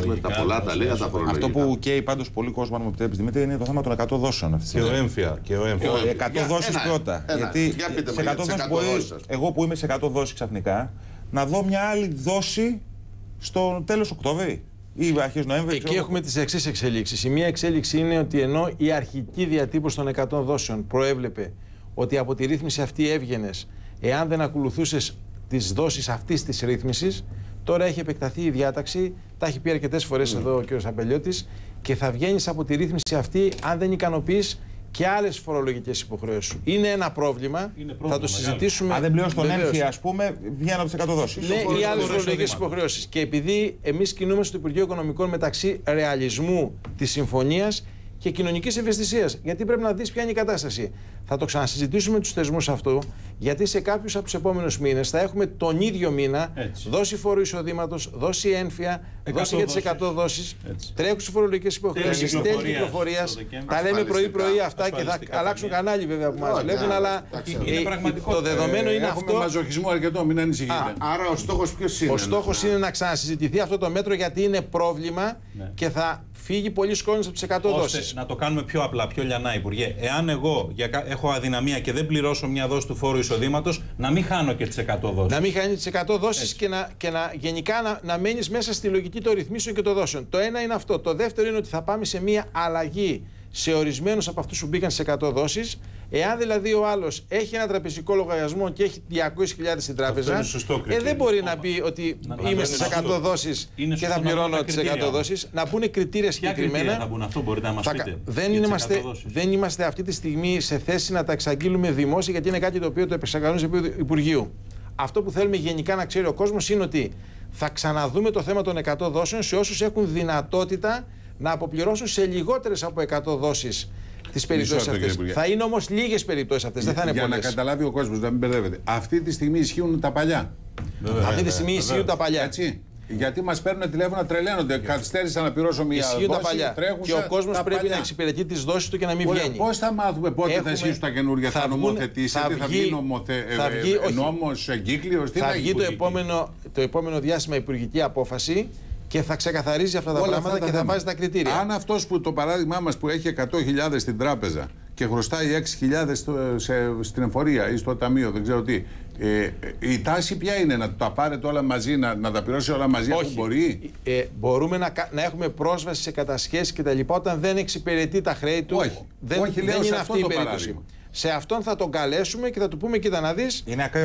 με τα πολλά τα λίγα τα φορολογικά. Αυτό που καίει πάντως πολύ κόσμο, αν μου επιτρέπεις Δημήτρη, είναι το θέμα των 100 δόσεων. Και ο έμφυα. 100 δόσεις πρώτα. Γιατί σε 100 δόσεις μπορεί, εγώ που είμαι σε 100 δόσεις ξαφνικά, να δω μια άλλη δόση στο τέλος Οκτώβρη ή αρχές Νοέμβρη. Εκεί έχουμε τις εξής εξελίξεις. Η μία εξέλιξη είναι ότι ενώ η αρχική διατύπωση των 100 δόσεων προέβλεπε ότι από τη ρύθμιση αυτή έβγαινες εάν δεν ακολουθούσες τις δόσεις αυτής της ρύθμισης, τώρα έχει επεκταθεί η διάταξη, τα έχει πει αρκετές φορές εδώ ο κ. Απελιώτης, και θα βγαίνεις από τη ρύθμιση αυτή αν δεν ικανοποιείς και άλλες φορολογικές υποχρεώσεις. Είναι ένα πρόβλημα, θα το συζητήσουμε. Αν δεν πληρώσει τον έμφυα, ας πούμε, βγαίνω από τις 100 δόσεις. Ναι, ή άλλες φορολογικές υποχρεώσεις. Και επειδή εμείς κινούμαστε στο Υπουργείο Οικονομικών μεταξύ ρεαλισμού της συμφωνίας και κοινωνικής ευαισθησίας. Γιατί πρέπει να δεις ποια είναι η κατάσταση. Θα το ξανασυζητήσουμε τους θεσμούς αυτού, γιατί σε κάποιους από τους επόμενους μήνες θα έχουμε τον ίδιο μήνα δόση φόρου εισοδήματος, δόση έμφυα, δόση για τις 100 δόσεις, τρέχουσες φορολογικές υποχρεώσεις, τέλη κυκλοφορίας. Τα λέμε πρωί-πρωί αυτά και θα αλλάξουν κανάλι βέβαια που μας βλέπουν, αλλά το δεδομένο είναι αυτό. Έχουμε μαζοχισμό αρκετό, μην ανησυχείτε. Άρα ο στόχος ποιος είναι? Ο στόχος είναι να ξανασυζητηθεί αυτό το μέτρο, γιατί είναι πρόβλημα και θα φύγει πολλοί κόσμος από τις 100 δόσεις. Να το κάνουμε πιο απλά, πιο λιανά, Υπουργέ. Εάν εγώ έχω αδυναμία και δεν πληρώσω μια δόση του φόρου εισοδήματος, να μην χάνω και τις 100 δόσεις. Να μην χάνει τις 100 δόσεις και γενικά να μένεις μέσα στη λογική των ρυθμίσεων και των δόσεων. Το ένα είναι αυτό. Το δεύτερο είναι ότι θα πάμε σε μια αλλαγή σε ορισμένους από αυτούς που μπήκαν στις 100 δόσεις. Εάν δηλαδή ο άλλος έχει ένα τραπεζικό λογαριασμό και έχει 200.000 στην τράπεζα, δεν μπορεί να πει ότι είμαι στις 100 δόσεις και θα πληρώνω τις 100 δόσεις. Να πούνε κριτήρια συγκεκριμένα. Θα μπουν, αυτό μπορείτε να μας πείτε. Δεν είμαστε αυτή τη στιγμή σε θέση να τα εξαγγείλουμε δημόσια, γιατί είναι κάτι το οποίο το επεξεργαζόμαστε σε επίπεδο Υπουργείου. Αυτό που θέλουμε γενικά να ξέρει ο κόσμος είναι ότι θα ξαναδούμε το θέμα των 100 δόσεων σε όσους έχουν δυνατότητα να αποπληρώσουν σε λιγότερες από 100 δόσεις τις περιπτώσεις αυτές. Θα είναι όμως λίγες περιπτώσεις αυτές, δεν θα είναι πολλές. Για να καταλάβει ο κόσμος, να μην μπερδεύεται. Αυτή τη στιγμή ισχύουν τα παλιά. Αυτή τη στιγμή ισχύουν τα παλιά. Έτσι. Γιατί μας παίρνουν τηλέφωνα, τρελαίνονται. Καθυστέρησα να πληρώσω μια δόση. Ισχύουν τα παλιά. Και ο κόσμος πρέπει να εξυπηρετεί τις δόσεις του και να μην βγαίνει. Πώς θα μάθουμε πότε θα ισχύσουν τα καινούργια, θα νομοθετήσετε, θα βγει νόμος εγκύκλειος, τι θα βγει το επόμενο διάστημα υπουργική απόφαση και θα ξεκαθαρίζει αυτά τα πράγματα και θα βάζει τα κριτήρια. Αν αυτός που το παράδειγμά μας που έχει 100.000 στην τράπεζα και χρωστάει 6.000 στην εφορία ή στο ταμείο, δεν ξέρω τι, η τάση ποια είναι, να τα πάρετε όλα μαζί, να τα πληρώσει όλα μαζί? Όχι. Μπορεί. Μπορούμε να έχουμε πρόσβαση σε κατασχέσεις και τα λοιπά όταν δεν εξυπηρετεί τα χρέη του. Όχι. Δεν είναι αυτή η περίπτωση. Σε αυτόν θα τον καλέσουμε και θα του πούμε: κοίτα να δεις,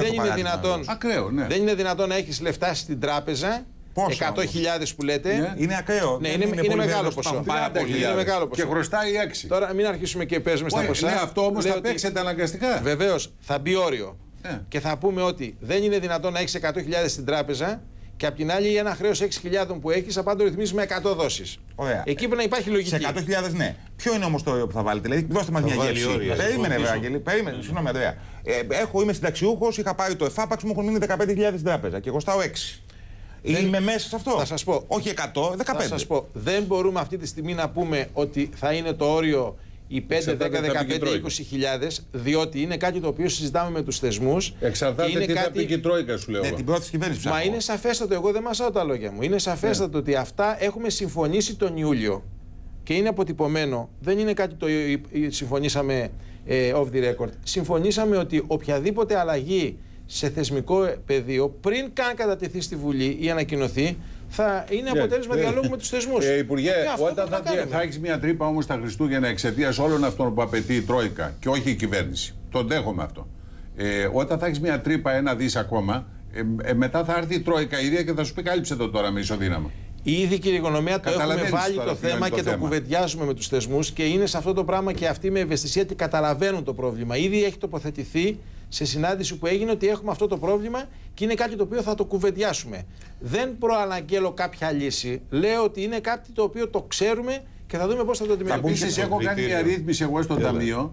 δεν είναι δυνατόν να έχεις λεφτά στην τράπεζα. 100.000 που λέτε. Είναι ακραίο. Ναι, είναι μεγάλο ποσό. Είναι μεγάλο ποσό. Και χρωστάει 6. Τώρα μην αρχίσουμε και παίζουμε στα ποσά. Ναι, αυτό όμως θα παίξετε αναγκαστικά. Βεβαίως, θα μπει όριο. Και θα πούμε ότι δεν είναι δυνατόν να έχεις 100.000 στην τράπεζα και απ' την άλλη ένα χρέος 6.000 που έχεις, απ' το ρυθμίσεις με 100 δόσεις. Εκεί πρέπει να υπάρχει λογική. Σε 100.000 ναι. Ποιο είναι όμως το όριο που θα βάλετε? Δηλαδή, δώστε μας μια γεύση. Περίμενε, Ευάγγελη. Συγγνώμη, Ανδρέα. Είμαι συνταξιούχος, είχα πάρει το εφάπαξ μου, έχουν μείνει 15.000 στην τράπεζα και κοστάω 6. Είμαι μέσα σε αυτό. Θα σας πω. Όχι 100, 15. Θα σας πω. Δεν μπορούμε αυτή τη στιγμή να πούμε ότι θα είναι το όριο οι 5, 10, 15, 20.000, διότι είναι κάτι το οποίο συζητάμε με τους θεσμούς. Εξαρτάται τι θα πει και η Τρόικα, σου λέω. Ναι, την πρώτη κυβέρνηση. Μα είναι σαφέστατο, εγώ δεν μασάω τα λόγια μου. Είναι σαφέστατο ότι αυτά έχουμε συμφωνήσει τον Ιούλιο και είναι αποτυπωμένο. Δεν είναι κάτι το συμφωνήσαμε off the record. Συμφωνήσαμε ότι οποιαδήποτε αλλαγή σε θεσμικό πεδίο, πριν καν κατατεθεί στη Βουλή ή ανακοινωθεί, θα είναι αποτέλεσμα διαλόγου με τους θεσμούς. Υπουργέ, όταν θα έχεις μια τρύπα όμως τα Χριστούγεννα εξαιτίας όλων αυτών που απαιτεί η Τρόικα και όχι η κυβέρνηση, το δέχομαι αυτό. Όταν θα έχεις μια τρύπα, 1 δις ακόμα, μετά θα έρθει η Τρόικα ίδια και θα σου πει: κάλυψε το τώρα με ισοδύναμο. Ήδη, κύριε Οικονομία, το έχουμε βάλει το θέμα και το κουβεντιάζουμε με τους θεσμούς και είναι σε αυτό το πράγμα και αυτοί με ευαισθησία ότι καταλαβαίνουν το πρόβλημα. Ήδη έχει τοποθετηθεί σε συνάντηση που έγινε ότι έχουμε αυτό το πρόβλημα και είναι κάτι το οποίο θα το κουβεντιάσουμε. Δεν προαναγγέλω κάποια λύση. Λέω ότι είναι κάτι το οποίο το ξέρουμε και θα δούμε πώς θα το αντιμετωπίσουμε. Επίσης, έχω κάνει μια ρύθμιση εγώ στο Ταμείο,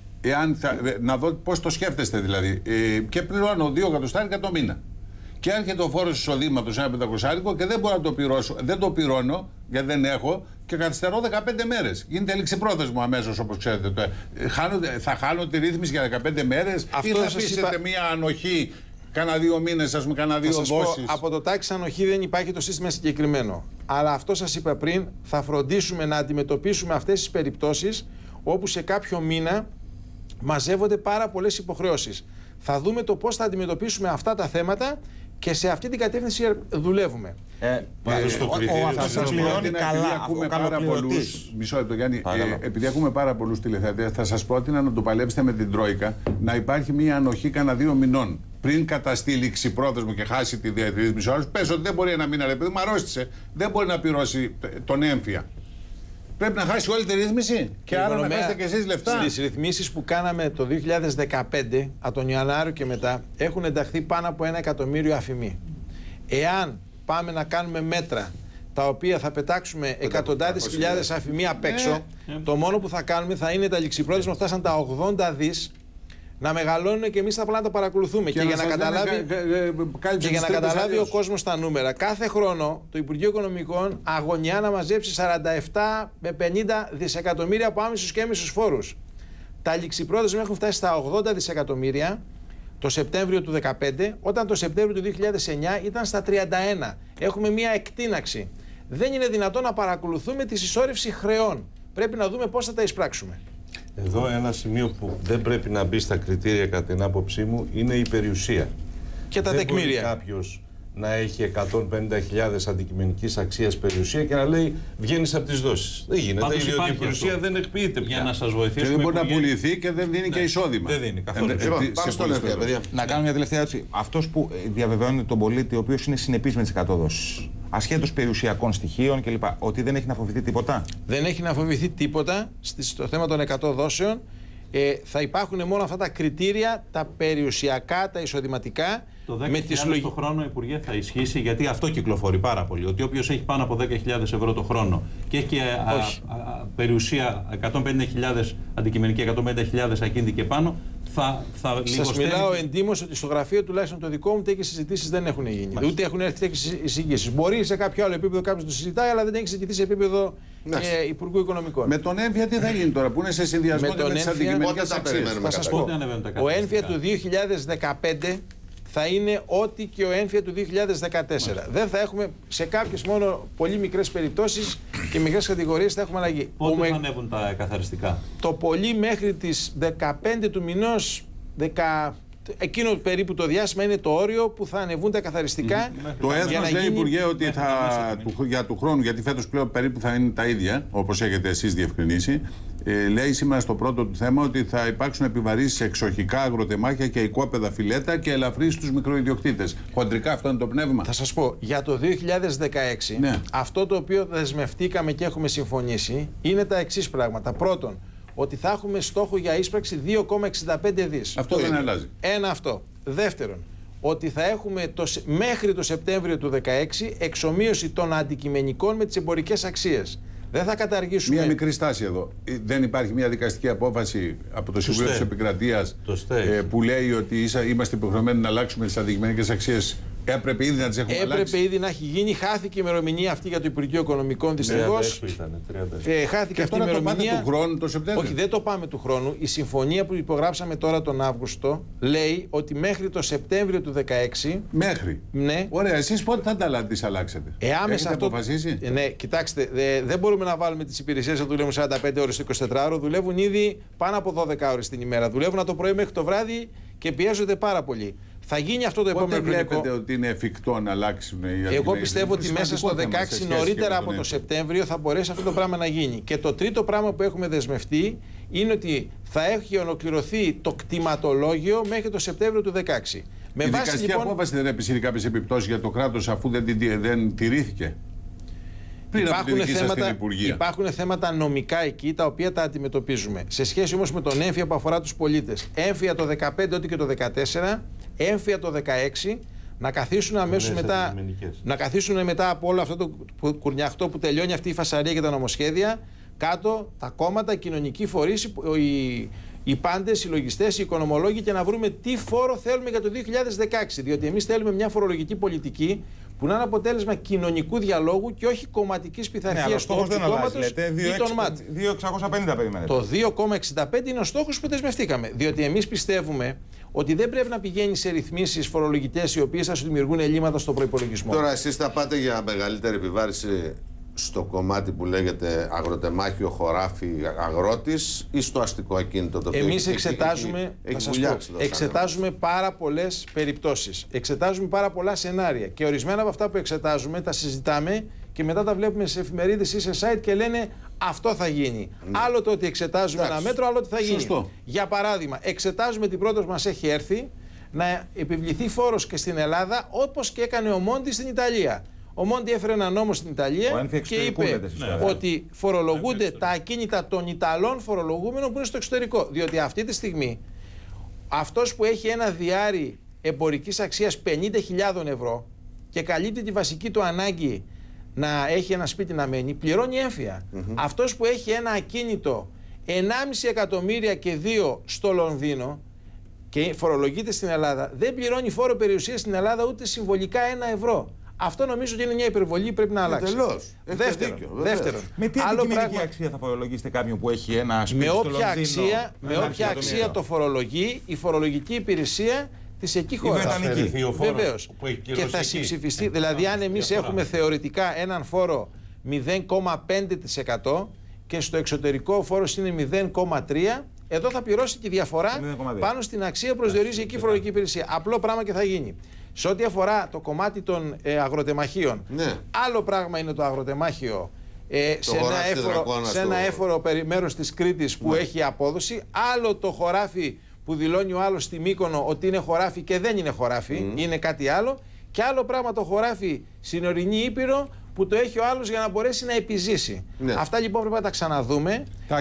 να δω πώς το σκέφτεστε δηλαδή. Και πληρώνω 2 εκατοστάρικα το μήνα. Και έρχεται ο φόρος εισοδήματος, ένα 500 και δεν μπορώ να το πληρώσω. Δεν το πληρώνω γιατί δεν έχω και καθυστερώ 15 μέρες. Γίνεται ληξιπρόθεσμο αμέσως, όπως ξέρετε. Θα χάνω τη ρύθμιση για 15 μέρες ή θα αφήσετε μια ανοχή κάνα 2 μήνες, ας πούμε, κάνα 2 δόσεις. Από το τάξη ανοχή δεν υπάρχει το σύστημα συγκεκριμένο. Αλλά αυτό σας είπα πριν, θα φροντίσουμε να αντιμετωπίσουμε αυτές τις περιπτώσεις όπου σε κάποιο μήνα μαζεύονται πάρα πολλές υποχρεώσεις. Θα δούμε το πώς θα αντιμετωπίσουμε αυτά τα θέματα και σε αυτή την κατεύθυνση δουλεύουμε. Αυτό πληρώνει καλά. Ακούμε πάρα πολλούς. Μισό λεπτό, Γιάννη. Επειδή ακούμε πάρα πολλούς τηλεθεατές, θα σας πρότεινα να το παλέψετε με την Τρόικα, να υπάρχει μια ανοχή κάνα 2 μηνών. Πριν καταστεί ληξιπρόθεσμο και χάσει τη διαρρύθμιση, ο άλλος πες ότι δεν μπορεί ένα μήνα, ρε παιδί μου, αρρώστησε. Δεν μπορεί να πληρώσει τον έμφυα. Πρέπει να χάσει όλη τη ρύθμιση και άρα να χάσετε και εσείς λεφτά. Στις ρυθμίσεις που κάναμε το 2015, από τον Ιανουάριο και μετά, έχουν ενταχθεί πάνω από 1 εκατομμύριο αφημοί. Εάν πάμε να κάνουμε μέτρα τα οποία θα πετάξουμε εκατοντάδες χιλιάδες αφημοί απ' έξω, το μόνο που θα κάνουμε θα είναι τα ληξιπρόθεσμα που φτάσαν τα 80 δις να μεγαλώνουν και εμείς θα πρέπει να τα παρακολουθούμε. Και για να καταλάβει ο κόσμος τα νούμερα, κάθε χρόνο το Υπουργείο Οικονομικών αγωνιά να μαζέψει 47 με 50 δισεκατομμύρια από άμεσους και έμεσους φόρους. Τα ληξιπρόθεσμα έχουν φτάσει στα 80 δισεκατομμύρια το Σεπτέμβριο του 2015, όταν το Σεπτέμβριο του 2009 ήταν στα 31. Έχουμε μία εκτείναξη. Δεν είναι δυνατόν να παρακολουθούμε τη συσσόρευση χρεών. Πρέπει να δούμε πώς θα τα εισπράξουμε. Εδώ ένα σημείο που δεν πρέπει να μπει στα κριτήρια κατά την άποψή μου είναι η περιουσία. Και τα τεκμήρια. Δεν μπορεί κάποιος να έχει 150.000 αντικειμενικής αξίας περιουσία και να λέει βγαίνεις από τις δόσεις. Δεν γίνεται, διότι η περιουσία δεν εκποιείται πια. Για να σας βοηθήσουμε. Και δεν μπορεί να πουληθεί και δεν δίνει και εισόδημα. Δεν δίνει καθόλου. Να κάνω μια τελευταία ερώτηση. Αυτός που διαβεβαιώνει τον πολίτη, ο οποίος είναι συνεπής με τις 100 δόσεις, ασχέτως περιουσιακών στοιχείων κλπ., ότι δεν έχει να φοβηθεί τίποτα. Δεν έχει να φοβηθεί τίποτα στο θέμα των 100 δόσεων. Θα υπάρχουν μόνο αυτά τα κριτήρια, τα περιουσιακά, τα εισοδηματικά. Το 10.000 το χρόνο, Υπουργέ, θα ισχύσει, γιατί αυτό κυκλοφορεί πάρα πολύ. Ότι όποιος έχει πάνω από 10.000 ευρώ το χρόνο και έχει περιουσία 150.000 αντικειμενική, 150.000 ακίνητη και πάνω, θα λιγοστεύει. Σας μιλάω εντύμως ότι στο γραφείο τουλάχιστον το δικό μου τέτοιες συζητήσεις δεν έχουν γίνει. Μάλιστα. Ούτε έχουν έρθει τέτοιες εισηγήσεις. Μπορεί σε κάποιο άλλο επίπεδο κάποιος το συζητάει, αλλά δεν έχει συζητηθεί σε επίπεδο Υπουργού Οικονομικών. Με τον έμφυα τι θα γίνει τώρα, που είναι σε συνδυασμό με τις αντικειμενικές αξίες. Θα σας πω, ο έμφυα του 2015 θα είναι ό,τι και ο έμφυα του 2014. Δεν θα έχουμε, σε κάποιες μόνο πολύ μικρές περιπτώσεις και μικρές κατηγορίες θα έχουμε αλλαγή. Πότε θα ανέβουν τα καθαριστικά? Το πολύ μέχρι τις 15 του μηνός, εκείνο περίπου το διάστημα είναι το όριο που θα ανεβούν τα καθαριστικά. Το έθνος λέει, Υπουργέ, ότι για του χρόνου, γιατί φέτος πλέον περίπου θα είναι τα ίδια, όπως έχετε εσείς διευκρινίσει, λέει σήμερα στο πρώτο του θέμα ότι θα υπάρξουν επιβαρύσεις σε εξοχικά αγροτεμάχια και οικόπεδα φιλέτα και ελαφρύσεις στους μικροϊδιοκτήτες. Χοντρικά αυτό είναι το πνεύμα. Θα σας πω, για το 2016, αυτό το οποίο δεσμευτήκαμε και έχουμε συμφωνήσει είναι τα εξής πράγματα. Πρώτον, ότι θα έχουμε στόχο για ίσπραξη 2,65 δις. Αυτό δεν αλλάζει. Ένα αυτό. Δεύτερον, ότι θα έχουμε μέχρι το Σεπτέμβριο του 2016 εξομοίωση των αντικειμενικών με τις εμπορικές αξίες. Δεν θα καταργήσουμε. Μία μικρή στάση εδώ. Δεν υπάρχει μια δικαστική απόφαση από το Συμβούλιο της Επικρατείας που λέει ότι είμαστε υποχρεωμένοι να αλλάξουμε τις αντικειμενικές αξίες. Έπρεπε ήδη να τις έχουμε αλλάξει. Έπρεπε ήδη να έχει γίνει. Χάθηκε η ημερομηνία αυτή για το Υπουργείο Οικονομικών δυστυχώς. Χάθηκε αυτή η ημερομηνία. Το πάμε του χρόνου το Σεπτέμβριο. Όχι, δεν το πάμε του χρόνου. Η συμφωνία που υπογράψαμε τώρα τον Αύγουστο λέει ότι μέχρι το Σεπτέμβριο του 2016. Μέχρι. Ναι. Ωραία, εσείς πότε θα τις αλλάξετε? Έχετε αποφασίσει? Ναι, κοιτάξτε, δεν μπορούμε να βάλουμε τις υπηρεσίες να δουλεύουν 45 ώρες το 24ωρο. Δουλεύουν ήδη πάνω από 12 ώρες την ημέρα. Δουλεύουν από το πρωί μέχρι το βράδυ και πιέζονται πάρα πολύ. Θα γίνει αυτό το επόμενο χρονικό. Βλέπετε ότι είναι εφικτό να αλλάξουν οι αντικειμενικές? Εγώ πιστεύω ότι μέσα στο 16 νωρίτερα από το Σεπτέμβριο θα μπορέσει αυτό το πράγμα να γίνει. Και το τρίτο πράγμα που έχουμε δεσμευτεί είναι ότι θα έχει ολοκληρωθεί το κτηματολόγιο μέχρι το Σεπτέμβριο του 2016. Η δικαστική απόφαση δεν επισύρει κάποιες επιπτώσεις για το κράτος αφού δεν τηρήθηκε? Υπάρχουν θέματα νομικά εκεί τα οποία τα αντιμετωπίζουμε. Σε σχέση όμως με τον έμφυα που αφορά τους πολίτες. Έμφυα το 2015 ό,τι και το 2014, έμφυα το 2016, να καθίσουν αμέσως μετά. Να καθίσουν μετά από όλο αυτό το κουρνιαχτό που τελειώνει αυτή η φασαρία και τα νομοσχέδια, κάτω τα κόμματα, οι κοινωνικοί φορείς, οι πάντες, οι λογιστές, οι οικονομολόγοι και να βρούμε τι φόρο θέλουμε για το 2016. Διότι εμείς θέλουμε μια φορολογική πολιτική που να είναι αποτέλεσμα κοινωνικού διαλόγου και όχι κομματικής πειθαρχίας του όποιου κόμματος ή των ΜΑΤ. 2.650 περιμένετε. Το 2,65 είναι ο στόχος που δεσμευτήκαμε. Διότι εμείς πιστεύουμε ότι δεν πρέπει να πηγαίνει σε ρυθμίσεις φορολογικές οι οποίες θα σου δημιουργούν ελλείμματα στο προϋπολογισμό. Τώρα εσείς θα πάτε για μεγαλύτερη επιβάρηση στο κομμάτι που λέγεται αγροτεμάχιο, χωράφι, αγρότης ή στο αστικό ακίνητο το οποίο εμείς εξετάζουμε πάρα πολλές περιπτώσεις. Εξετάζουμε πάρα πολλά σενάρια και ορισμένα από αυτά που εξετάζουμε τα συζητάμε και μετά τα βλέπουμε σε εφημερίδες ή σε site και λένε αυτό θα γίνει. Ναι. Άλλο το ότι εξετάζουμε ένα μέτρο, άλλο ότι θα γίνει. Σωστό. Για παράδειγμα, εξετάζουμε τι πρόταση μας έχει έρθει να επιβληθεί φόρος και στην Ελλάδα όπως και έκανε ο Μόντι στην Ιταλία. Ο Μόντι έφερε ένα νόμο στην Ιταλία και είπε ότι φορολογούνται τα ακίνητα των Ιταλών φορολογούμενων που είναι στο εξωτερικό. Διότι αυτή τη στιγμή αυτός που έχει ένα διάρρη εμπορικής αξίας 50.000 ευρώ και καλύπτει τη βασική του ανάγκη να έχει ένα σπίτι να μένει, πληρώνει έμφυα. Αυτός που έχει ένα ακίνητο 1,5 εκατομμύρια και 2 στο Λονδίνο και φορολογείται στην Ελλάδα, δεν πληρώνει φόρο περιουσίας στην Ελλάδα ούτε συμβολικά 1 ευρώ. Αυτό νομίζω ότι είναι μια υπερβολή, πρέπει να αλλάξει. Δεύτερον, με τι αντικειμενική αξία θα φορολογήσετε κάποιον που έχει ένα σπίτι στο Λονδίνο? Με όποια αξία το φορολογεί η φορολογική υπηρεσία της εκεί χώρας. Βεβαίως. Και θα συμψηφιστεί. Δηλαδή, αν εμείς έχουμε θεωρητικά έναν φόρο 0,5% και στο εξωτερικό ο φόρος είναι 0,3%, εδώ θα πληρώσει τη διαφορά πάνω στην αξία που προσδιορίζει εκεί η φορολογική υπηρεσία. Απλό πράγμα και θα γίνει. Σε ό,τι αφορά το κομμάτι των αγροτεμαχίων, άλλο πράγμα είναι το αγροτεμάχιο σε ένα έφορο μέρος της Κρήτης που έχει απόδοση, άλλο το χωράφι που δηλώνει ο άλλος στη Μύκονο ότι είναι χωράφι και δεν είναι χωράφι, είναι κάτι άλλο, και άλλο πράγμα το χωράφι στην ορεινή Ήπειρο που το έχει ο άλλος για να μπορέσει να επιζήσει. Αυτά λοιπόν πρέπει να τα ξαναδούμε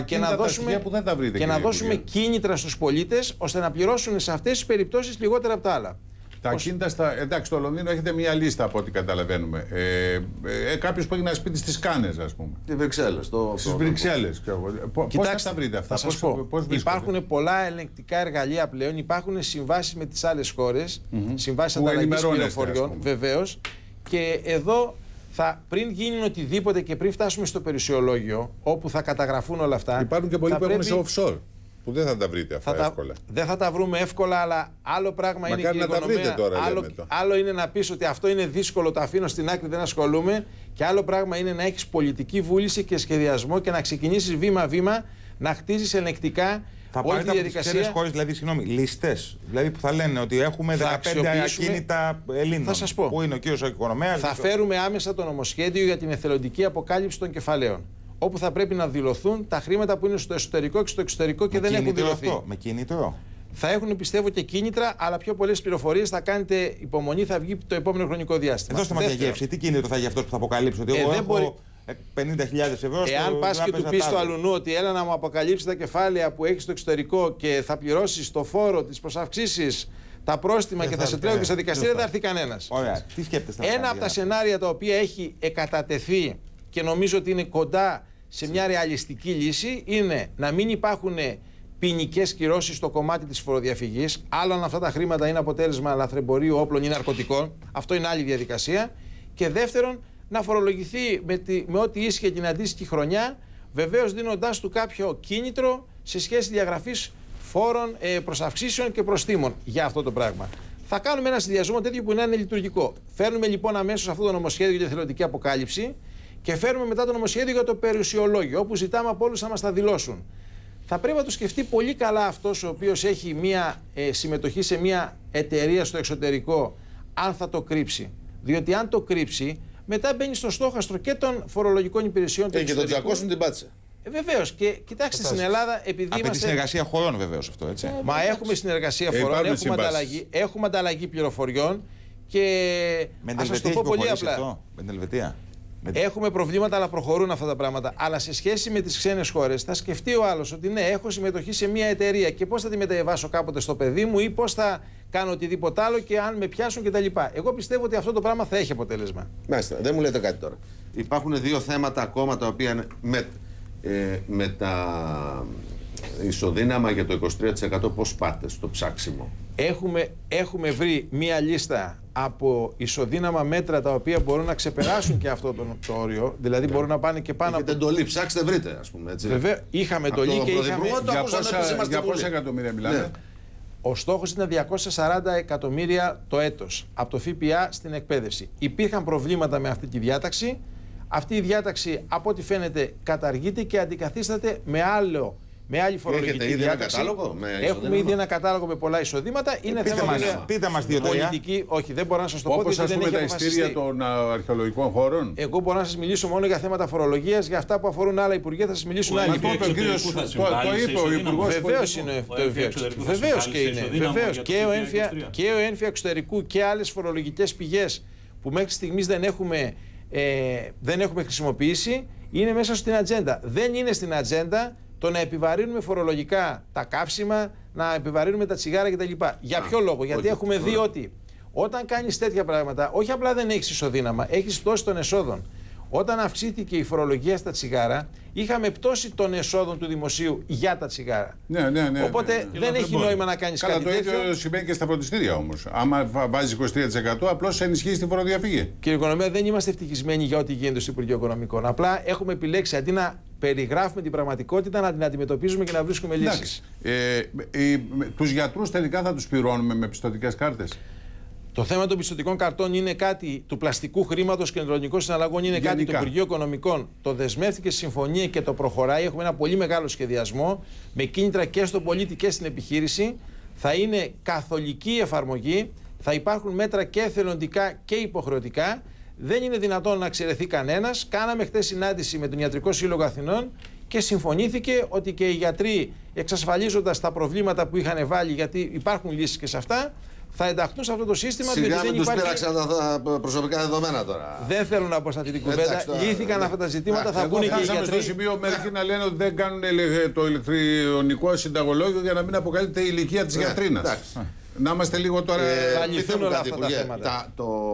και να δώσουμε κίνητρα στους πολίτες ώστε να πληρώσουν σε αυτές τις περιπτώσεις λιγότερα από τα άλλα. Τα ακίνητα εντάξει, στο Λονδίνο έχετε μια λίστα από ό,τι καταλαβαίνουμε. Κάποιος που έχει ένα σπίτι στις Κάνες, ας πούμε. Στις Βρυξέλλες. Στις Βρυξέλλες. Πώς θα τα βρείτε αυτά? Θα σας πω. Υπάρχουν πολλά ελεγκτικά εργαλεία πλέον. Υπάρχουν συμβάσεις με τις άλλες χώρες. Συμβάσεις ανταλλαγής πληροφοριών. Βεβαίως. Και εδώ πριν γίνει οτιδήποτε και πριν φτάσουμε στο περιουσιολόγιο, όπου θα καταγραφούν όλα αυτά. Υπάρχουν και πολλοί που έχουν σε offshore. Που δεν θα τα βρείτε αυτά εύκολα. Δεν θα τα βρούμε εύκολα, αλλά άλλο πράγμα είναι και η οικονομία. Άλλο είναι να πεις ότι αυτό είναι δύσκολο, το αφήνω στην άκρη, δεν ασχολούμαι. Και άλλο πράγμα είναι να έχεις πολιτική βούληση και σχεδιασμό και να ξεκινήσεις βήμα-βήμα να χτίζεις ελεγκτικά. Θα πάρετε από τις ξένες χώρες, δηλαδή, λίστες, δηλαδή που θα λένε ότι έχουμε 15 ακίνητα Ελλήνων. Θα σας πω. Πού είναι ο κύριος ο οικονομέας. Θα φέρουμε άμεσα το νομοσχέδιο για την εθελοντική αποκάλυψη των κεφαλαίων. Όπου θα πρέπει να δηλωθούν τα χρήματα που είναι στο εσωτερικό και στο εξωτερικό και δεν έχουν δηλωθεί. Με κίνητρο. Θα έχουν, πιστεύω, και κίνητρα, αλλά πιο πολλές πληροφορίες. Θα κάνετε υπομονή, θα βγει το επόμενο χρονικό διάστημα. Δώστε μας μια γεύση. Τι κίνητρο θα έχει αυτός που θα αποκαλύψει ότι εγώ έχω 50.000 ευρώ. Εάν πας και του πεις στο αλουνού ότι έλα να μου αποκαλύψει τα κεφάλαια που έχει στο εξωτερικό και θα πληρώσεις το φόρο, τις προσαυξήσεις, τα πρόστιμα και θα σε τρέχουν και στα δικαστήρια, δεν θα έρθει κανένας. Τι σκέφτεστε? Ένα από τα σενάρια τα οποία έχει εκατατεθεί και νομίζω ότι είναι κοντά σε μια ρεαλιστική λύση είναι να μην υπάρχουν ποινικές κυρώσεις στο κομμάτι της φοροδιαφυγής. Άλλο αν αυτά τα χρήματα είναι αποτέλεσμα λαθρεμπορίου όπλων ή ναρκωτικών. Αυτό είναι άλλη διαδικασία. Και δεύτερον, να φορολογηθεί με ό,τι ίσχυε την αντίστοιχη χρονιά, βεβαίως δίνοντάς του κάποιο κίνητρο σε σχέση διαγραφής φόρων, προσαυξήσεων και προστίμων για αυτό το πράγμα. Θα κάνουμε ένα συνδυασμό τέτοιο που να είναι λειτουργικό. Φέρνουμε λοιπόν αμέσως αυτό το νομοσχέδιο για τη εθελοντική αποκάλυψη και φέρνουμε μετά το νομοσχέδιο για το περιουσιολόγιο, όπου ζητάμε από όλους να μας τα δηλώσουν. Θα πρέπει να το σκεφτεί πολύ καλά αυτός ο οποίος έχει μια συμμετοχή σε μια εταιρεία στο εξωτερικό, αν θα το κρύψει. Διότι αν το κρύψει, μετά μπαίνει στο στόχαστρο και των φορολογικών υπηρεσιών του εξωτερικού. Και τον τσακώσουν την πάτσα. Βεβαίως. Και κοιτάξτε, στην Ελλάδα, επειδή είμαστε. Απαιτεί συνεργασία χωρών, βεβαίως αυτό, έτσι. Μα έχουμε συνεργασία χωρών, έχουμε ανταλλαγή πληροφοριών και. Ας σας το πω πολύ απλά. Με την Ελβετία. Έχουμε προβλήματα, αλλά προχωρούν αυτά τα πράγματα. Αλλά σε σχέση με τις ξένες χώρες, θα σκεφτεί ο άλλος ότι ναι, έχω συμμετοχή σε μια εταιρεία και πώς θα τη μεταβάσω κάποτε στο παιδί μου ή πώς θα κάνω οτιδήποτε άλλο και αν με πιάσουν κτλ. Εγώ πιστεύω ότι αυτό το πράγμα θα έχει αποτέλεσμα. Μάλιστα, δεν μου λέτε κάτι τώρα. Υπάρχουν δύο θέματα ακόμα τα οποία με τα ισοδύναμα για το 23% πώς πάτε στο ψάξιμο. Έχουμε βρει μία λίστα από ισοδύναμα μέτρα τα οποία μπορούν να ξεπεράσουν και αυτό το όριο, δηλαδή μπορούν να πάνε και πάνω. Έχετε εντολή, ψάξτε, βρείτε, ας πούμε. Έτσι. Βέβαια, είχαμε εντολή και είχαμε. Για πόσα εκατομμύρια μιλάμε? Ναι. Ο στόχος ήταν 240 εκατομμύρια το έτος από το ΦΠΑ στην εκπαίδευση. Υπήρχαν προβλήματα με αυτή τη διάταξη. Αυτή η διάταξη, από ό,τι φαίνεται, καταργείται και αντικαθίσταται με άλλη φορολογική διάταξη. Έχουμε ήδη ένα κατάλογο με πολλά εισοδήματα. Είναι θέμα πείτε μας πολιτική. Όχι, δεν μπορώ να σας το πω. Όπως, ας πούμε, τα ειστήρια των αρχαιολογικών χώρων. Εγώ μπορώ να σας μιλήσω μόνο για θέματα φορολογίας. Για αυτά που αφορούν άλλα υπουργεία θα σας μιλήσουν άλλοι. Το είπε ο Υπουργός. Βεβαίως είναι το ΕΜΦΙΑ. Βεβαίως και είναι. Βεβαίως και ο ΕΜΦΙΑ εξωτερικού και άλλες φορολογικές πηγές που μέχρι στιγμής δεν έχουμε χρησιμοποιήσει είναι μέσα στην ατζέντα. Δεν είναι στην ατζέντα το να επιβαρύνουμε φορολογικά τα καύσιμα, να επιβαρύνουμε τα τσιγάρα κτλ. Για ποιο λόγο? Γιατί έχουμε δει ότι όταν κάνεις τέτοια πράγματα, όχι απλά δεν έχεις ισοδύναμα, έχεις πτώση των εσόδων. Όταν αυξήθηκε η φορολογία στα τσιγάρα, είχαμε πτώση των εσόδων του δημοσίου για τα τσιγάρα. Ναι. Οπότε δεν έχει νόημα να κάνεις κάτι τέτοιο. Το ίδιο σημαίνει και στα φροντιστήρια όμως. Άμα βάζεις 23%, απλώς ενισχύεις τη φοροδιαφυγή. Κύριε Οικονομία, δεν είμαστε ευτυχισμένοι για ό,τι γίνεται στο Υπουργείο Οικονομικών. Απλά έχουμε επιλέξει αντί να περιγράφουμε την πραγματικότητα, να την αντιμετωπίζουμε και να βρίσκουμε λύσεις. Τους γιατρούς τελικά θα τους πληρώνουμε με πιστωτικές κάρτες? Το θέμα των πιστωτικών καρτών είναι κάτι του πλαστικού χρήματος και κεντρονικών συναλλαγών, είναι κάτι του Υπουργείου Οικονομικών. Το δεσμεύτηκε στη συμφωνία και το προχωράει. Έχουμε ένα πολύ μεγάλο σχεδιασμό με κίνητρα και στον πολίτη και στην επιχείρηση. Θα είναι καθολική εφαρμογή. Θα υπάρχουν μέτρα και εθελοντικά και υποχρεωτικά. Δεν είναι δυνατόν να εξαιρεθεί κανένας. Κάναμε χθες συνάντηση με τον Ιατρικό Σύλλογο Αθηνών και συμφωνήθηκε ότι και οι γιατροί, εξασφαλίζοντας τα προβλήματα που είχαν βάλει, γιατί υπάρχουν λύσεις και σε αυτά, θα ενταχθούν σε αυτό το σύστημα. Σιγά μην τους πήραξαν τα προσωπικά δεδομένα τώρα. Δεν θέλω να πω σε αυτή την κουβέντα. Λύθηκαν αυτά τα ζητήματα. Θα πούνε και οι γιατροί. Στο σημείο μερικοί να λένε ότι δεν κάνουν το ηλεκτρονικό συνταγολόγιο για να μην αποκαλύπτει η ηλικία της γιατρίνας. Να είμαστε λίγο τώρα. Θα λυθούν όλα αυτά τα θέματα.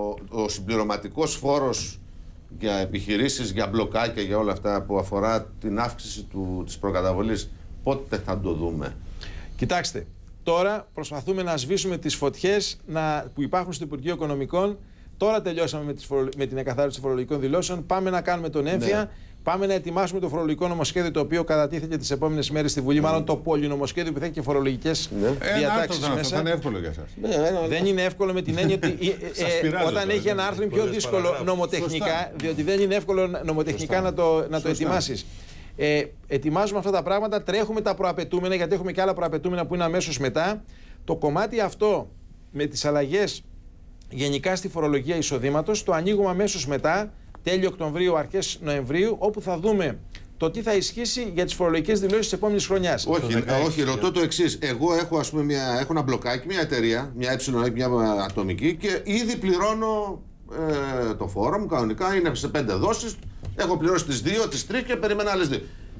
Ο συμπληρωματικός φόρος για επιχειρήσεις, για μπλοκάκια, για όλα αυτά που αφορά την αύξηση της προκαταβολής, πότε θα το δούμε? Κοιτάξτε. Τώρα προσπαθούμε να σβήσουμε τις φωτιές που υπάρχουν στο Υπουργείο Οικονομικών. Τώρα τελειώσαμε με την εκαθάριση των φορολογικών δηλώσεων. Πάμε να κάνουμε τον έμφυα. Ναι. Πάμε να ετοιμάσουμε το φορολογικό νομοσχέδιο, το οποίο κατατίθεται τις επόμενες μέρες στη Βουλή. Μάλλον το πολυνομοσχέδιο που θα έχει και φορολογικές διατάξεις μέσα. Θα είναι εύκολο για σας. Δεν είναι εύκολο με την έννοια ότι όταν έχει ένα άρθρο είναι πιο δύσκολο νομοτεχνικά, διότι δεν είναι εύκολο νομοτεχνικά να το ετοιμάσεις. Ετοιμάζουμε αυτά τα πράγματα, τρέχουμε τα προαπαιτούμενα, γιατί έχουμε και άλλα προαπαιτούμενα που είναι αμέσως μετά. Το κομμάτι αυτό με τις αλλαγές γενικά στη φορολογία εισοδήματος το ανοίγουμε αμέσως μετά, τέλη Οκτωβρίου, αρχές Νοεμβρίου, όπου θα δούμε το τι θα ισχύσει για τις φορολογικές δηλώσεις της επόμενης χρονιάς. Όχι, ρωτώ το εξής. Εγώ έχω, ας πούμε, έχω ένα μπλοκάκι, μια εταιρεία, μια μια ατομική, και ήδη πληρώνω το φόρο μου κανονικά, είναι σε 5 δόσεις. Έχω πληρώσει τις 2, τις 3 και περιμένω άλλες 2.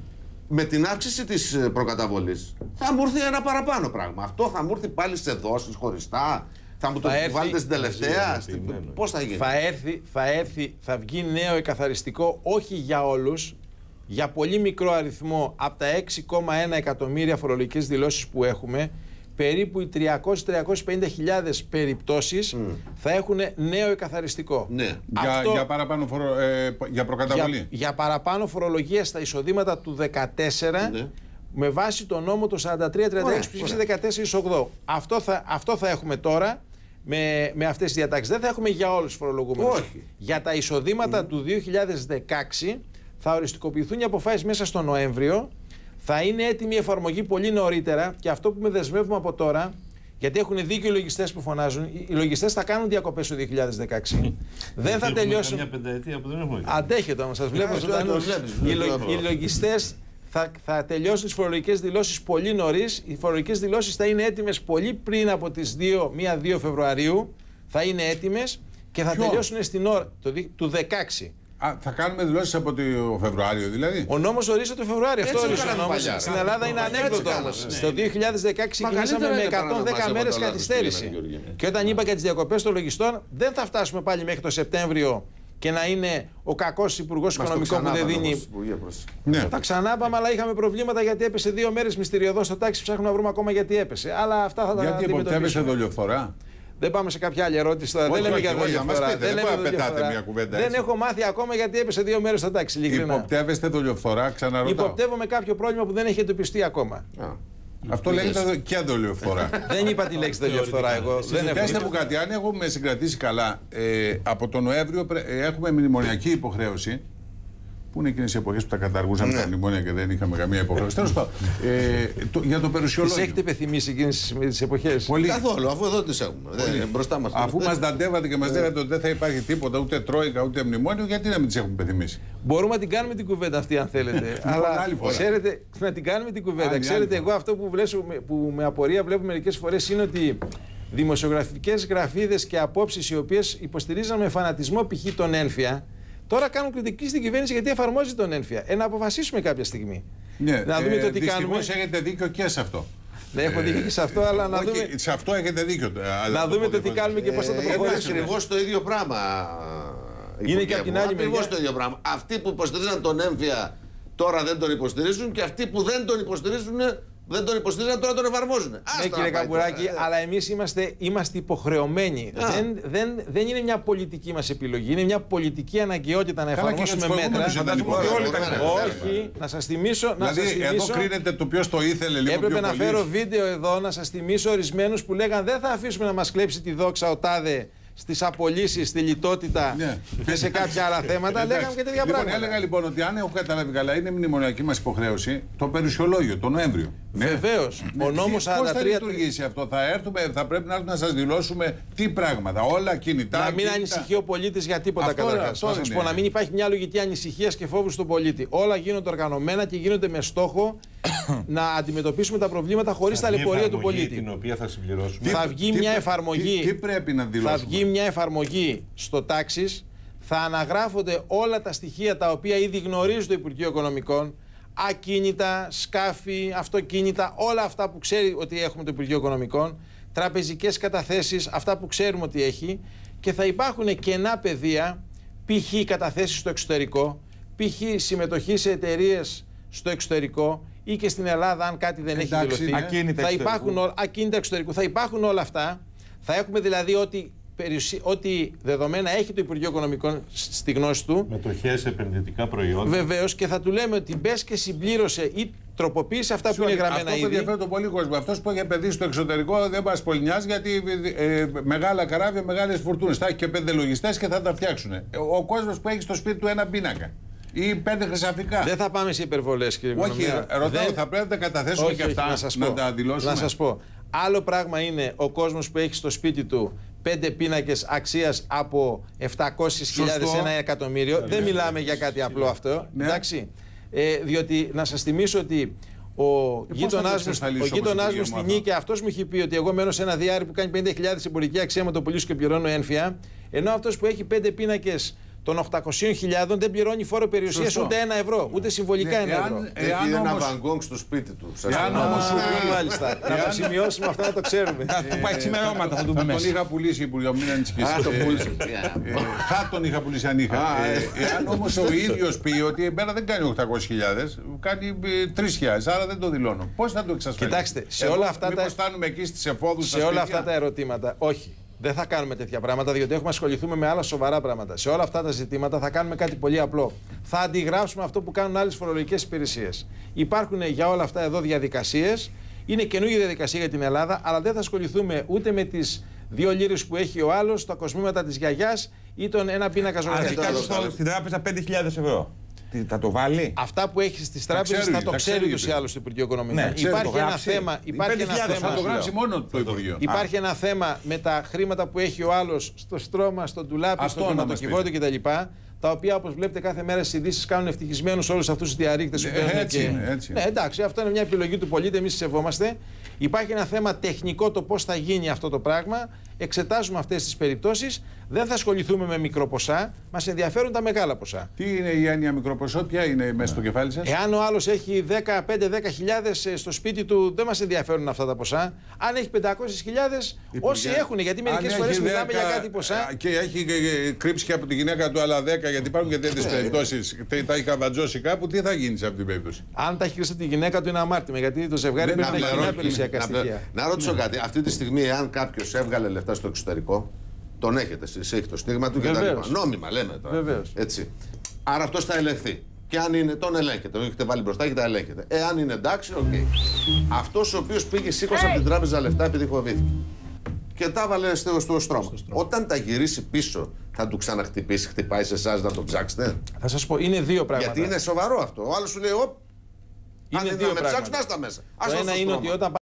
Με την αύξηση της προκαταβολής θα μου έρθει ένα παραπάνω πράγμα. Αυτό θα μου έρθει πάλι σε δόσεις χωριστά. Θα μου το βάλετε στην τελευταία. Πώς θα γίνει? Θα βγει νέο εκαθαριστικό, όχι για όλους, για πολύ μικρό αριθμό από τα 6,1 εκατομμύρια φορολογικές δηλώσεις που έχουμε. Περίπου οι 300-350.000 περιπτώσεις θα έχουν νέο εκαθαριστικό. Ναι. Για προκαταβολή. Για παραπάνω φορολογία στα εισοδήματα του 2014, ναι, με βάση το νόμο το 43-36 που ψήφισε 14-8. Αυτό θα έχουμε τώρα με αυτές τις διατάξεις. Δεν θα έχουμε για όλους τους φορολογούμενους. Όχι. Για τα εισοδήματα του 2016 θα οριστικοποιηθούν οι αποφάσεις μέσα στο Νοέμβριο. Θα είναι έτοιμη η εφαρμογή πολύ νωρίτερα, και αυτό που με δεσμεύουμε από τώρα, γιατί έχουν δίκιο οι λογιστές που φωνάζουν, οι λογιστές θα κάνουν διακοπές το 2016. Δεν θα τελειώσουν. Μια πενταετία που δεν έχουμε. Αντέχετε όμως, σας βλέπω ζωντανούς. Οι λογιστές θα τελειώσουν τις φορολογικές δηλώσεις πολύ νωρίς. Οι φορολογικές δηλώσεις θα είναι έτοιμες πολύ πριν από τις 1-2 Φεβρουαρίου. Θα είναι έτοιμες και θα τελειώσουν στην ώρα του 2016. Θα κάνουμε δηλώσεις από το Φεβρουάριο δηλαδή. Ο νόμος ορίζει το Φεβρουάριο. Αυτό ορίζει ο νόμος. Στην Ελλάδα είναι ανέκδοτο όμως. Στο 2016 ξεκινήσαμε με 110 μέρες καθυστέρηση. Και όταν είπα για τις διακοπές των λογιστών, δεν θα φτάσουμε πάλι μέχρι το Σεπτέμβριο και να είναι ο κακός υπουργός οικονομικών που δεν δίνει. Ναι. Τα ξανάπαμε, αλλά είχαμε προβλήματα γιατί έπεσε 2 μέρες μυστηριωδώς στο τάξη. Ψάχνουμε να βρούμε ακόμα γιατί έπεσε. Αλλά αυτά θα τα αντιμετωπίσουμε. Γιατί έπεσε δολιοφθορά. Δεν πάμε σε κάποια άλλη ερώτηση τώρα. Δεν λέμε για δολιοφθορά. Δεν έχω μάθει ακόμα γιατί έπεσε 2 μέρες στο τάξη. Υποπτεύεστε δολιοφθορά, ξαναρωτάω. Υποπτεύομαι κάποιο πρόβλημα που δεν έχει εντοπιστεί ακόμα. Αυτό λέγεται και δολιοφθορά. Δεν είπα τη λέξη δολιοφθορά εγώ. Πετε μου κάτι, αν έχουμε συγκρατήσει καλά, από τον Νοέμβριο έχουμε μνημονιακή υποχρέωση. Πού είναι εκείνες οι εποχές που τα καταργούσαμε τα μνημόνια και δεν είχαμε καμία υποχρέωση. Τέλος πάντων, για το περιουσιολόγιο. Τις έχετε υπενθυμίσει εκείνες τις εποχές? Πολύ. Καθόλου, αφού εδώ τις έχουμε. Μπροστά μας. Αφού μας δαντεύατε και μας λέγατε ότι δεν θα υπάρχει τίποτα, ούτε τρόικα ούτε μνημόνιο, γιατί να μην τις έχουμε υπενθυμίσει? Μπορούμε να την κάνουμε την κουβέντα αυτή, αν θέλετε. Αλλά ξέρετε, να την κάνουμε την κουβέντα. Ξέρετε, εγώ αυτό που με απορία βλέπω μερικές φορές είναι ότι δημοσιογραφικές γραφίδες και απόψεις οι οποίες υποστηρίζαν με φανατισμό π.χ. τον ένφια. Τώρα κάνουν κριτική στην κυβέρνηση γιατί εφαρμόζει τον ένφια. Να αποφασίσουμε κάποια στιγμή. Ναι, να δούμε το τι κάνουμε. Έχετε δίκιο και σε αυτό. Ναι, έχω δίκιο και σε αυτό, αλλά να δούμε. Σε αυτό έχετε δίκιο. Να δούμε το τι κάνουμε και πώς θα το προχωρήσουμε. Είναι ακριβώς το ίδιο πράγμα. Είναι και από την άλλη μεριά. Ακριβώς το ίδιο πράγμα. Αυτοί που υποστηρίζαν τον έμφυα τώρα δεν τον υποστηρίζουν και αυτοί που δεν τον υποστηρίζουν. Δεν τον υποστηρίζουν, τώρα τον εφαρμόζουν. Ναι, κύριε Καμπουράκη, αλλά εμείς είμαστε υποχρεωμένοι. Δεν είναι μια πολιτική μας επιλογή, είναι μια πολιτική αναγκαιότητα να εφαρμόσουμε μέτρα. Όχι, να σας θυμίσω. Δηλαδή, εδώ κρίνεται το ποιος το ήθελε λίγο. Έπρεπε να φέρω βίντεο εδώ να σας θυμίσω ορισμένους που λέγαν δεν θα αφήσουμε να μας κλέψει τη δόξα ο τάδε στις απολύσεις, στη λιτότητα και σε κάποια άλλα θέματα. Λέγαμε και τέτοια πράγματα. Έλεγα λοιπόν ότι αν έχω καταλάβει καλά, είναι μνημονιακή μας υποχρέωση το περιουσιολόγιο, το Νοέμβριο. Βεβαίως. Ο νόμος 43. Πώς θα λειτουργήσει αυτό, θα πρέπει να έρθουμε να σας δηλώσουμε τι πράγματα, όλα κινητά. Να μην ανησυχεί ο πολίτης για τίποτα καταρχάς. Να σας πω, να μην υπάρχει μια λογική ανησυχίας και φόβου στον πολίτη. Όλα γίνονται οργανωμένα και γίνονται με στόχο να αντιμετωπίσουμε τα προβλήματα χωρίς τα ταλαιπωρία του πολίτη. Την οποία θα συμπληρώσουμε. Θα βγει μια εφαρμογή. Τι πρέπει να δηλώσουμε? Θα βγει μια εφαρμογή στο τάξης, θα αναγράφονται όλα τα στοιχεία τα οποία ήδη γνωρίζει το Υπουργείο Οικονομικών, ακίνητα, σκάφη, αυτοκίνητα, όλα αυτά που ξέρει ότι έχουμε το Υπουργείο Οικονομικών, τραπεζικές καταθέσεις, αυτά που ξέρουμε ότι έχει, και θα υπάρχουν κενά πεδία, π.χ. καταθέσεις στο εξωτερικό, π.χ. συμμετοχή σε εταιρείες στο εξωτερικό ή και στην Ελλάδα, αν κάτι δεν έχει δηλωθεί. Ακίνητα εξωτερικού. Θα υπάρχουν όλα αυτά. Θα έχουμε δηλαδή ό,τι δεδομένα έχει το Υπουργείο Οικονομικών στη γνώση του. Μετοχές, επενδυτικά προϊόντα. Βεβαίως, και θα του λέμε ότι μπες και συμπλήρωσε ή τροποποίησε αυτά που είναι γραμμένα ήδη. Αυτό ενδιαφέρει τον πολύ κόσμο. Αυτός που έχει επενδύσει στο εξωτερικό δεν μας πολύ νοιάζει, γιατί μεγάλα καράβια, μεγάλες φουρτούνες. Θα έχει και 5 λογιστές και θα τα φτιάξουν. Ο κόσμος που έχει στο σπίτι του ένα πίνακα ή 5 χρυσαφικά. Δεν θα πάμε σε υπερβολές, κύριε Οικονομία. Όχι, ρωτάω, θα πρέπει να τα καταθέσουμε και αυτά, να τα δηλώσουμε. Να σας πω. Άλλο πράγμα είναι ο κόσμος που έχει στο σπίτι του 5 πίνακες αξίας από 700.000 1 εκατομμύριο. Δεν μιλάμε για κάτι απλό αυτό. Εντάξει. Διότι να σας θυμίσω ότι ο γείτονάς μου στη Νίκαια, αυτός μου έχει πει ότι εγώ μένω σε ένα διάρρη που κάνει 50.000 εμπορική αξία με το πουλήσω και πληρώνω ένφια. Ενώ αυτός που έχει 5 πίνακες των 800.000 δεν πληρώνει φόρο περιουσίας ούτε 1 ευρώ, ούτε συμβολικά 1 ευρώ. Έχει ένα βαγκόγκ στο σπίτι του. Μάλιστα. Να το σημειώσουμε αυτό, να το ξέρουμε. Θα πάει ξημερώματα, θα του πούμε. Τον είχα πουλήσει, Υπουργό, μην ανησυχείς. Θα τον είχα πουλήσει αν είχα. Εάν όμως ο ίδιος πει ότι εμένα δεν κάνει 800.000, κάνει 3.000, άρα δεν το δηλώνω. Πώς θα το εξασφαλίσουμε? Κοιτάξτε, σε όλα αυτά μήπως φτάνουμε εκεί στις εφόδους, σε όλα αυτά τα ερωτήματα, όχι. Δεν θα κάνουμε τέτοια πράγματα, διότι έχουμε ασχοληθούμε με άλλα σοβαρά πράγματα. Σε όλα αυτά τα ζητήματα θα κάνουμε κάτι πολύ απλό. Θα αντιγράψουμε αυτό που κάνουν άλλες φορολογικές υπηρεσίες. Υπάρχουν για όλα αυτά εδώ διαδικασίες. Είναι καινούργια διαδικασία για την Ελλάδα, αλλά δεν θα ασχοληθούμε ούτε με τις 2 λίρες που έχει ο άλλος, τα κοσμήματα της γιαγιάς ή τον ένα πίνακα ζωγραφικού. Αν κάνει στην τράπεζα 5.000 ευρώ. Θα το βάλει. Αυτά που έχει στις τράπεζες θα το ξέρει ούτως ή άλλως το Υπουργείο Οικονομικών. Ναι, υπάρχει ένα θέμα. Θα το γράψει μόνο το Υπουργείο. Υπάρχει ένα θέμα με τα χρήματα που έχει ο άλλος στο στρώμα, στο ντουλάπι, στο χρηματοκιβώτιο κτλ. Τα οποία, όπως βλέπετε, κάθε μέρα στις ειδήσεις κάνουν ευτυχισμένους όλους αυτούς τους διαρρήκτες που παίρνουν. Ναι, εντάξει, αυτό είναι μια επιλογή του πολίτη, εμείς σεβόμαστε. Υπάρχει ένα θέμα τεχνικό το πώς θα γίνει αυτό το πράγμα. Εξετάζουμε αυτές τις περιπτώσεις. Δεν θα ασχοληθούμε με μικροποσά. Μας ενδιαφέρουν τα μεγάλα ποσά. Τι είναι η έννοια μικροποσό, ποια είναι μέσα στο κεφάλι σας? Εάν ο άλλος έχει 5-10.000 στο σπίτι του, δεν μας ενδιαφέρουν αυτά τα ποσά. Αν έχει 500.000, όσοι έχουν, γιατί μερικές φορές μιλάμε για κάτι ποσά. Και έχει κρύψει και από τη γυναίκα του άλλα 10, γιατί υπάρχουν και τέτοιες περιπτώσεις. Τα έχει καβατζώσει κάπου, τι θα γίνει σε αυτή την περίπτωση? Αν τα έχει κρύψει από τη γυναίκα του, είναι αμάρτημα, γιατί το ζευγάρι πρέπει να έχει κοινά περιουσιακά στοιχεία. Να ρωτήσω κάτι. Αυτή τη στιγμή, αν κάποιος έβγαλε λεφτά λεφτά στο εξωτερικό. Τον έχετε εσείς, έχει το στίγμα του κτλ. Νόμιμα λέμε τώρα. Βεβαίως. Έτσι. Άρα αυτός θα ελεγχθεί. Και αν είναι, τον ελέγχετε. Τον έχετε βάλει μπροστά και τα ελέγχετε. Εάν είναι εντάξει, οκ. Αυτός ο οποίος πήγε, σήκωσε από την τράπεζα λεφτά επειδή φοβήθηκε. Και τα έβαλε στο στρώμα. Όταν τα γυρίσει πίσω, θα του ξαναχτυπήσει, χτυπάει σε εσάς να το ψάξετε. Θα σας πω, είναι δύο πράγματα. Γιατί είναι σοβαρό αυτό. Ο άλλος σου λέει, αν είναι να με ψάξουν, άστα μέσα. Το ένα είναι ότι όταν